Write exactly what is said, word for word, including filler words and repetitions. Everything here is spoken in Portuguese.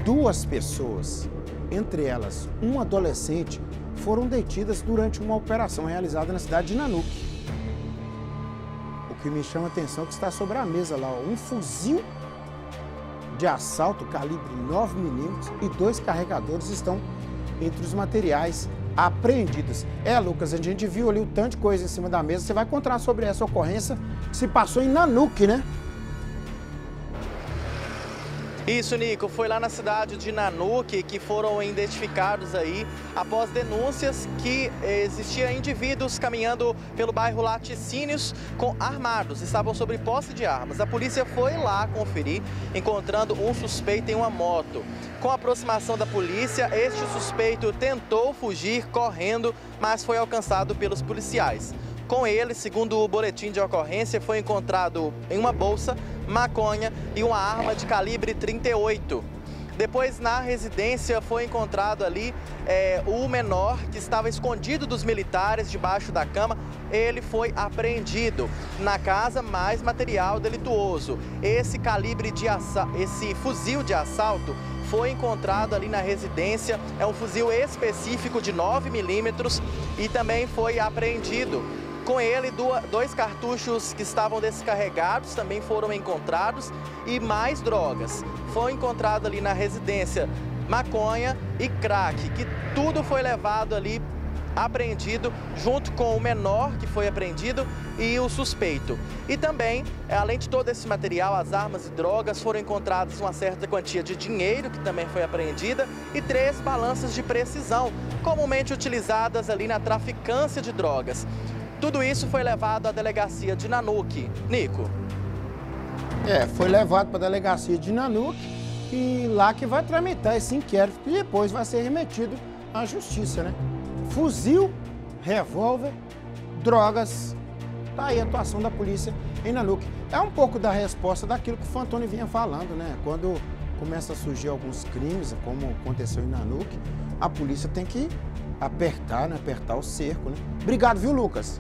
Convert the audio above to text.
Duas pessoas, entre elas um adolescente, foram detidas durante uma operação realizada na cidade de Nanuque. O que me chama a atenção é que está sobre a mesa lá, ó, um fuzil de assalto calibre nove milímetros e dois carregadores estão entre os materiais apreendidos. É, Lucas, a gente viu ali o tanto de coisa em cima da mesa. Você vai contar sobre essa ocorrência que se passou em Nanuque, né? Isso, Nico, foi lá na cidade de Nanuque que foram identificados aí após denúncias que existiam indivíduos caminhando pelo bairro Laticínios com armados, estavam sob posse de armas. A polícia foi lá conferir, encontrando um suspeito em uma moto. Com a aproximação da polícia, este suspeito tentou fugir correndo, mas foi alcançado pelos policiais. Com ele, segundo o boletim de ocorrência, foi encontrado em uma bolsa, maconha e uma arma de calibre trinta e oito. Depois, na residência, foi encontrado ali é, o menor que estava escondido dos militares debaixo da cama. Ele foi apreendido. Na casa, mais material delituoso. Esse calibre de assalto, esse fuzil de assalto foi encontrado ali na residência. É um fuzil específico de nove milímetros e também foi apreendido. Com ele, dois cartuchos que estavam descarregados também foram encontrados e mais drogas. Foi encontrado ali na residência maconha e crack, que tudo foi levado ali, apreendido, junto com o menor que foi apreendido e o suspeito. E também, além de todo esse material, as armas e drogas, foram encontradas uma certa quantia de dinheiro, que também foi apreendida, e três balanças de precisão, comumente utilizadas ali na traficância de drogas. Tudo isso foi levado à delegacia de Nanuque. Nico. É, foi levado para a delegacia de Nanuque e lá que vai tramitar esse inquérito e depois vai ser remetido à justiça, né? Fuzil, revólver, drogas, tá aí a atuação da polícia em Nanuque. É um pouco da resposta daquilo que o Fantoni vinha falando, né? Quando começa a surgir alguns crimes, como aconteceu em Nanuque, a polícia tem que apertar, né? Apertar o cerco, né? Obrigado, viu, Lucas?